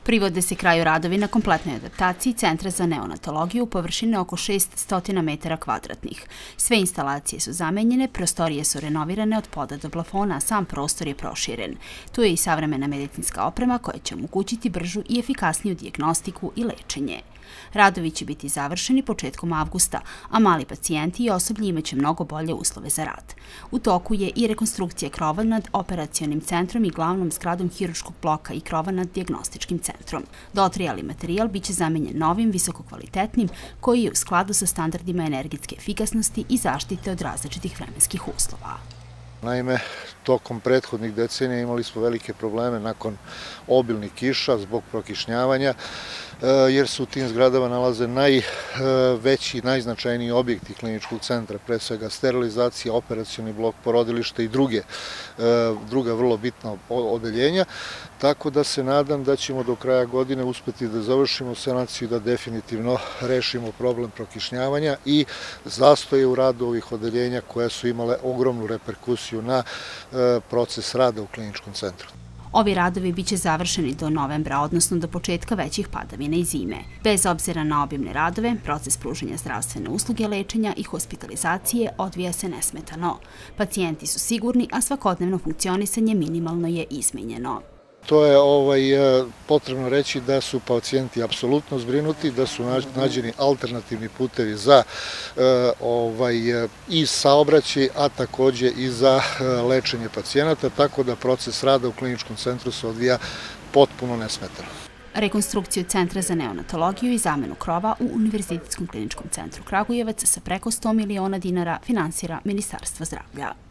Privode se kraju radovi na kompletnoj adaptaciji Centra za neonatologiju površine oko 600 metara kvadratnih. Sve instalacije su zamenjene, prostorije su renovirane od poda do plafona, a sam prostor je proširen. Tu je i savremena medicinska oprema koja će omogućiti bržu i efikasniju dijagnostiku i lečenje. Radovi će biti završeni početkom avgusta, a mali pacijenti i osoblje imaće mnogo bolje uslove za rad. U toku je i rekonstrukcija krova nad operacionim centrom i glavnom zgradom hirurškog bloka i krova nad dijagnostičkim centrom. Dotrajali materijal biće zamenjen novim, visokokvalitetnim, koji je u skladu sa standardima energetske efikasnosti i zaštite od različitih vremenskih uslova. Naime, tokom prethodnih decenija imali smo velike probleme nakon obilnih kiša zbog prokišnjavanja, jer se u tim zgradama nalaze najveći, najznačajniji objekti kliničkog centra, pre svega sterilizacija, operacioni blok, porodilište i druga vrlo bitna odeljenja, tako da se nadam da ćemo do kraja godine uspeti da završimo sanaciju i da definitivno rešimo problem prokišnjavanja i zastoje u radu ovih odeljenja koja su imale ogromnu reperkusiju na proces rada u kliničkom centru. Ovi radovi biće završeni do novembra, odnosno do početka većih padavina i zime. Bez obzira na obimne radove, proces pružanja zdravstvene usluge, lečenja i hospitalizacije odvija se nesmetano. Pacijenti su sigurni, a svakodnevno funkcionisanje minimalno je izmenjeno. To je potrebno reći da su pacijenti apsolutno zbrinuti, da su nađeni alternativni putevi za i saobraćaj, a takođe i za lečenje pacijenata, tako da proces rada u kliničkom centru se odvija potpuno nesmetano. Rekonstrukciju Centra za neonatologiju i zamenu krova u Univerzitetskom kliničkom centru Kragujevac sa preko 100 miliona dinara finansira Ministarstvo zdravlja.